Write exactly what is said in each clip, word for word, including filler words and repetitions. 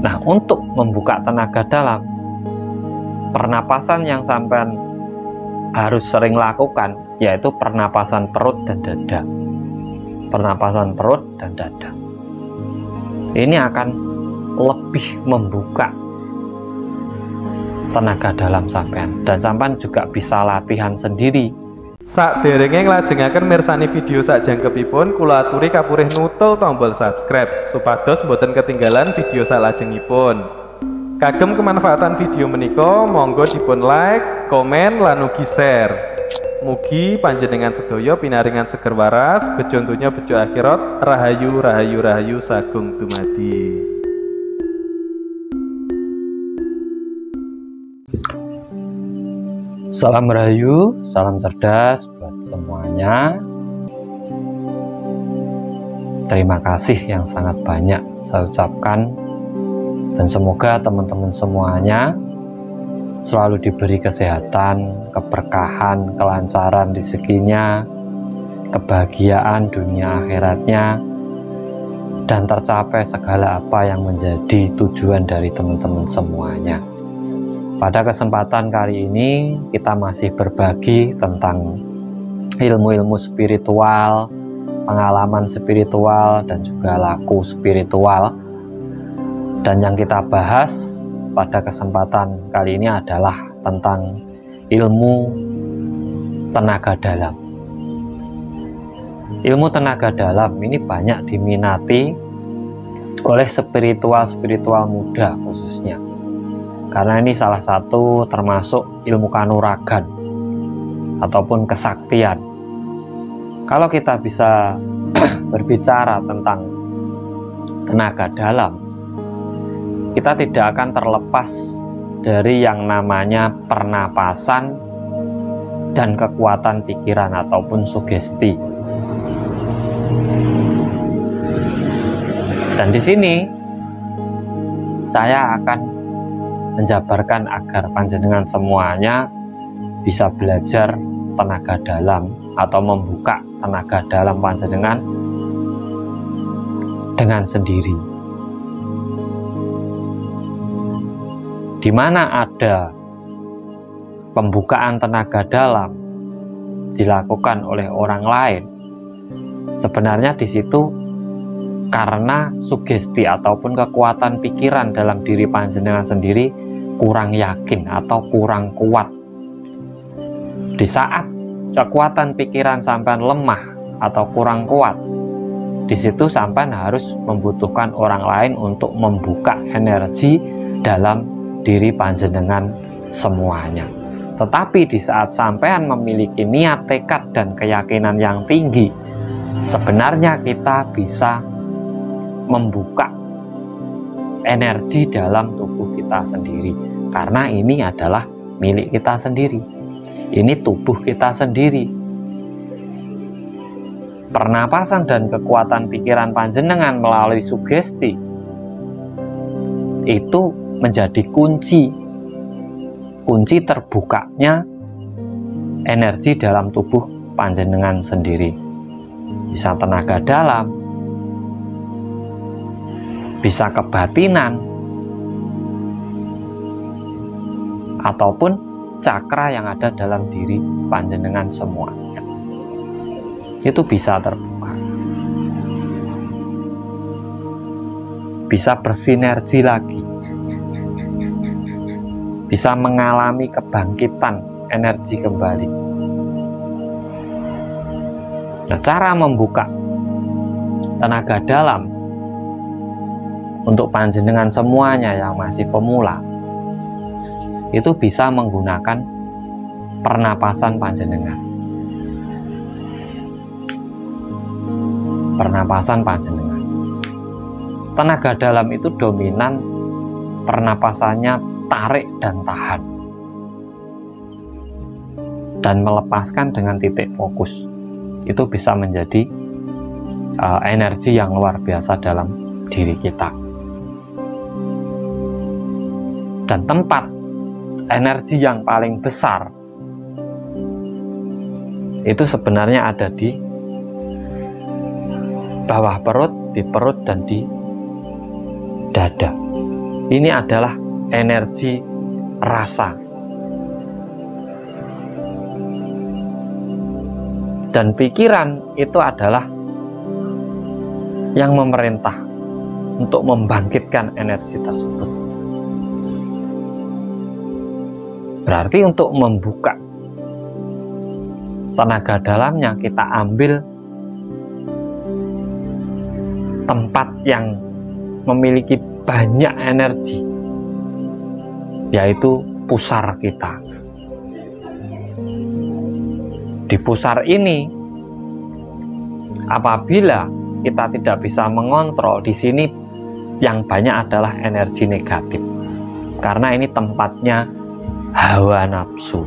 Nah, untuk membuka tenaga dalam, pernapasan yang sampean harus sering lakukan yaitu pernapasan perut dan dada. Pernapasan perut dan dada. Ini akan lebih membuka tenaga dalam sampean, dan sampean juga bisa latihan sendiri. Sakderenge nglajengaken mirsani video sakjangkepipun, kula aturi kapurih nutul tombol subscribe supados boten ketinggalan video salajengipun. Kagem kemanfaatan video menika monggo dipun like, komen lan ugi share. Mugi panjenengan sedaya pinaringan seger waras, bejo donya bejo akhirat, rahayu rahayu rahayu sagung dumadi. Salam rahayu, salam cerdas buat semuanya. Terima kasih yang sangat banyak saya ucapkan, dan semoga teman-teman semuanya selalu diberi kesehatan, keberkahan, kelancaran rezekinya, kebahagiaan dunia akhiratnya, dan tercapai segala apa yang menjadi tujuan dari teman-teman semuanya. Pada kesempatan kali ini kita masih berbagi tentang ilmu-ilmu spiritual, pengalaman spiritual, dan juga laku spiritual. Dan yang kita bahas pada kesempatan kali ini adalah tentang ilmu tenaga dalam. Ilmu tenaga dalam ini banyak diminati oleh spiritual-spiritual muda khususnya, karena ini salah satu termasuk ilmu kanuragan ataupun kesaktian. Kalau kita bisa berbicara tentang tenaga dalam, kita tidak akan terlepas dari yang namanya pernapasan dan kekuatan pikiran ataupun sugesti. Dan di sini saya akan menjabarkan agar panjenengan semuanya bisa belajar tenaga dalam atau membuka tenaga dalam panjenengan dengan sendiri. Di mana ada pembukaan tenaga dalam dilakukan oleh orang lain, sebenarnya di situ karena sugesti ataupun kekuatan pikiran dalam diri panjenengan sendiri kurang yakin atau kurang kuat. Di saat kekuatan pikiran sampean lemah atau kurang kuat, di situ sampean harus membutuhkan orang lain untuk membuka energi dalam diri panjenengan semuanya. Tetapi di saat sampean memiliki niat, tekad, dan keyakinan yang tinggi, sebenarnya kita bisa membuka energi dalam tubuh kita sendiri, karena ini adalah milik kita sendiri, ini tubuh kita sendiri. Pernapasan dan kekuatan pikiran panjenengan melalui sugesti itu menjadi kunci kunci terbukanya energi dalam tubuh panjenengan sendiri. Bisa tenaga dalam, bisa kebatinan, ataupun cakra yang ada dalam diri panjenengan semuanya. Itu bisa terbuka, bisa bersinergi lagi, bisa mengalami kebangkitan energi kembali. Nah, cara membuka tenaga dalam untuk panjenengan semuanya yang masih pemula itu bisa menggunakan pernapasan panjenengan. Pernapasan panjenengan. Tenaga dalam itu dominan pernapasannya tarik dan tahan, dan melepaskan dengan titik fokus. Itu bisa menjadi uh, energi yang luar biasa dalam diri kita. Dan tempat energi yang paling besar itu sebenarnya ada di bawah perut, di perut, dan di dada. Ini adalah energi rasa. Dan pikiran itu adalah yang memerintah untuk membangkitkan energi tersebut. Berarti untuk membuka tenaga dalamnya, kita ambil tempat yang memiliki banyak energi, yaitu pusar kita. Di pusar ini, apabila kita tidak bisa mengontrol, di sini yang banyak adalah energi negatif, karena ini tempatnya hawa nafsu,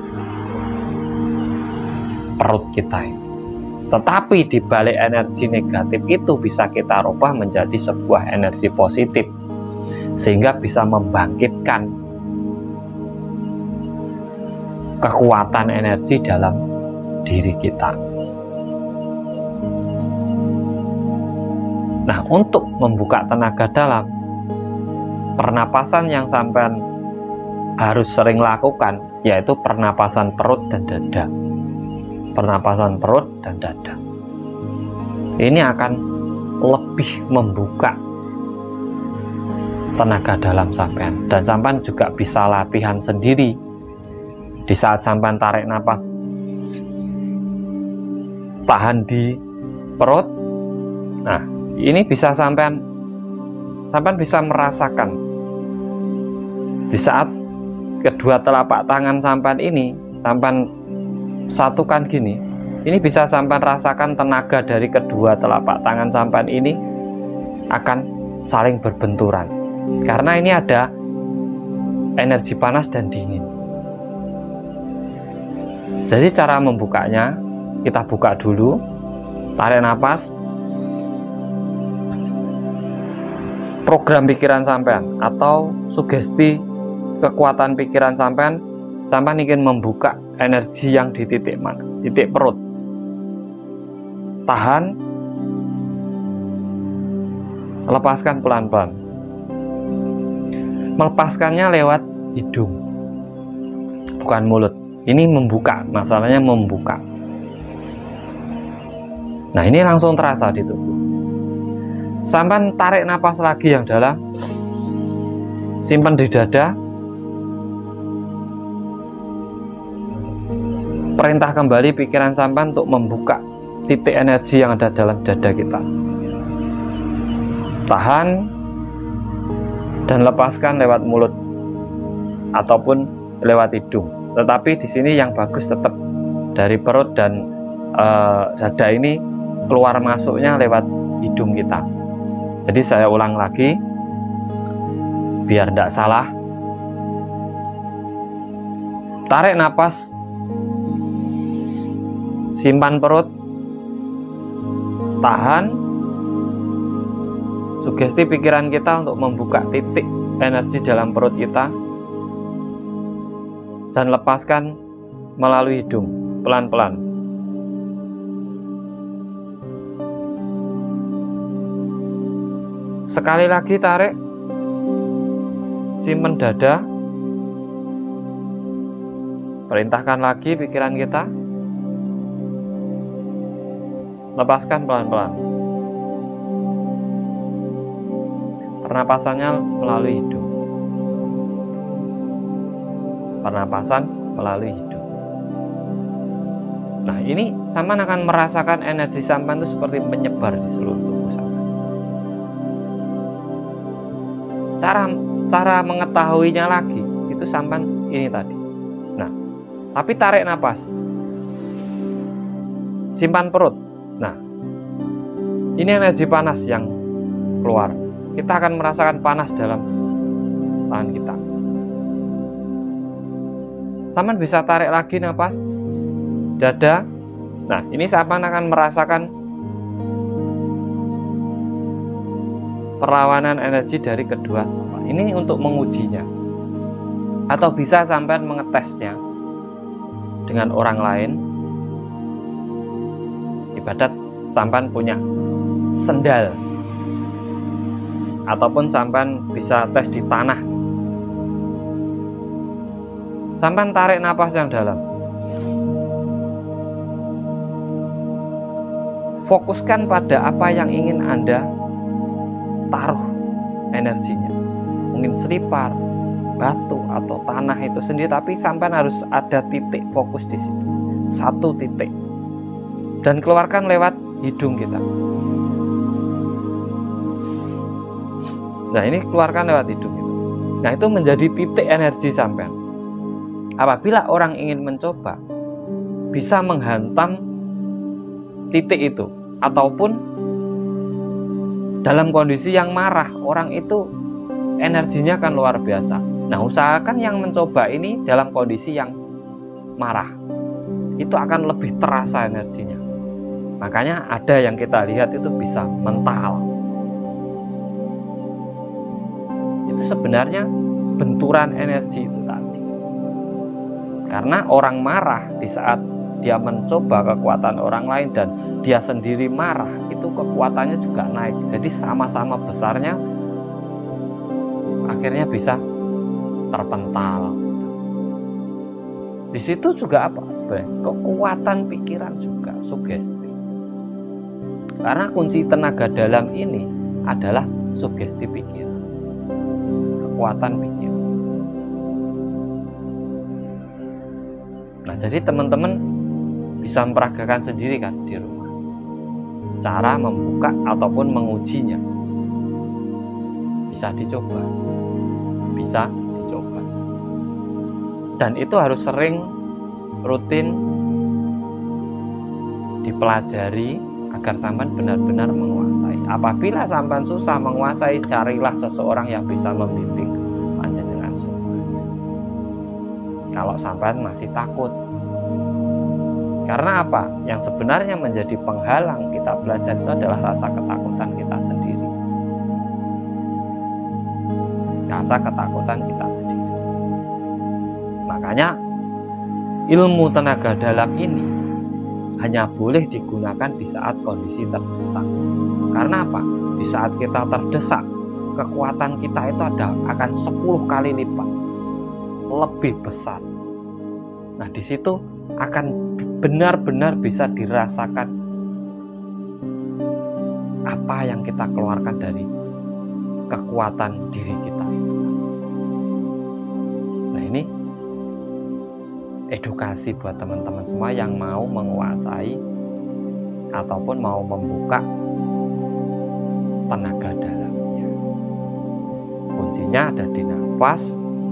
perut kita ini. Tetapi di balik energi negatif itu bisa kita rubah menjadi sebuah energi positif, sehingga bisa membangkitkan kekuatan energi dalam diri kita. Nah, untuk membuka tenaga dalam, pernapasan yang sampean harus sering lakukan yaitu pernapasan perut dan dada. Pernapasan perut dan dada ini akan lebih membuka tenaga dalam sampean, dan sampean juga bisa latihan sendiri. Di saat sampean tarik napas, tahan di perut, nah ini bisa sampean sampean bisa merasakan di saat kedua telapak tangan sampean ini sampean satukan gini, ini bisa sampean rasakan tenaga dari kedua telapak tangan sampean ini akan saling berbenturan, karena ini ada energi panas dan dingin. Jadi cara membukanya, kita buka dulu, tarik nafas, program pikiran sampean atau sugesti kekuatan pikiran sampean, sampean ingin membuka energi yang di titik mana? Titik perut. Tahan, lepaskan pelan-pelan. Melepaskannya lewat hidung, bukan mulut. Ini membuka, masalahnya membuka. Nah, ini langsung terasa di tubuh. Sampai tarik napas lagi yang dalam, simpan di dada, perintah kembali pikiran sampai untuk membuka titik energi yang ada dalam dada kita. Tahan dan lepaskan lewat mulut ataupun lewat hidung. Tetapi di sini yang bagus tetap dari perut dan e, dada ini keluar masuknya lewat hidung kita. Jadi saya ulang lagi biar tidak salah. Tarik napas, simpan perut, tahan, sugesti pikiran kita untuk membuka titik energi dalam perut kita, dan lepaskan melalui hidung pelan-pelan. Sekali lagi tarik, simpen dada, perintahkan lagi pikiran kita, lepaskan pelan-pelan. Pernapasannya melalui hidung. Pernapasan melalui hidung. Nah, ini sampean akan merasakan energi sampean itu seperti menyebar di seluruh tubuh sampean. Cara cara mengetahuinya lagi itu sampean ini tadi. Nah, tapi tarik napas, simpan perut. Nah, ini energi panas yang keluar. Kita akan merasakan panas dalam tangan kita. Sampean bisa tarik lagi napas, dada. Nah, ini sampean akan merasakan perlawanan energi dari kedua. Ini untuk mengujinya. Atau bisa sampean mengetesnya dengan orang lain. Ibadat sampean punya sendal ataupun sampean bisa tes di tanah. Sampean tarik napas yang dalam. Fokuskan pada apa yang ingin Anda taruh energinya. Mungkin selipar, batu, atau tanah itu sendiri, tapi sampai harus ada titik fokus di situ. Satu titik. Dan keluarkan lewat hidung kita. Nah, ini keluarkan lewat hidung itu. Nah, itu menjadi titik energi sampean. Apabila orang ingin mencoba, bisa menghantam titik itu. Ataupun dalam kondisi yang marah, orang itu energinya kan luar biasa. Nah, usahakan yang mencoba ini dalam kondisi yang marah, itu akan lebih terasa energinya. Makanya ada yang kita lihat itu bisa mental. Itu sebenarnya benturan energi itu tadi. Karena orang marah di saat dia mencoba kekuatan orang lain dan dia sendiri marah, itu kekuatannya juga naik. Jadi sama-sama besarnya, akhirnya bisa terpental. Di situ juga apa sebenarnya? Kekuatan pikiran juga, sugesti. Karena kunci tenaga dalam ini adalah sugesti pikiran, kekuatan pikiran. Nah, jadi teman-teman bisa memperagakan sendiri kan di rumah cara membuka ataupun mengujinya. Bisa dicoba, bisa dicoba, dan itu harus sering, rutin dipelajari agar sampean benar-benar menguasai. Apabila sampean susah menguasai, carilah seseorang yang bisa membimbing panjenengan semuanya. Kalau sampean masih takut, karena apa? Yang sebenarnya menjadi penghalang kita belajar itu adalah rasa ketakutan kita sendiri. Rasa ketakutan kita sendiri. Makanya ilmu tenaga dalam ini hanya boleh digunakan di saat kondisi terdesak. Karena apa? Di saat kita terdesak, kekuatan kita itu ada akan sepuluh kali lipat lebih besar. Nah, di situ akan benar-benar bisa dirasakan apa yang kita keluarkan dari kekuatan diri kita. Nah, ini edukasi buat teman-teman semua yang mau menguasai ataupun mau membuka tenaga dalamnya. Kuncinya ada di nafas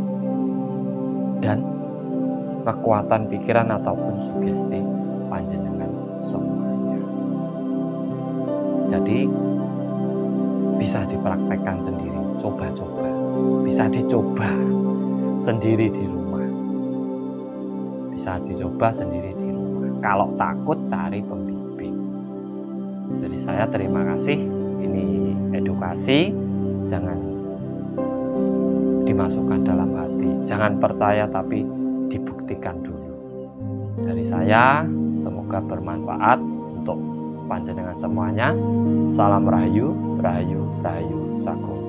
dan kekuatan pikiran ataupun sugesti panjenengan semuanya. Jadi bisa dipraktekkan sendiri, coba-coba, bisa dicoba sendiri di rumah, bisa dicoba sendiri di rumah. Kalau takut, cari pembimbing. Jadi saya terima kasih, ini edukasi, jangan dimasukkan dalam hati, jangan percaya tapi dibuktikan dulu. Dari saya, semoga bermanfaat untuk panjenengan semuanya. Salam Rahayu, Rahayu, Rahayu, Sagung.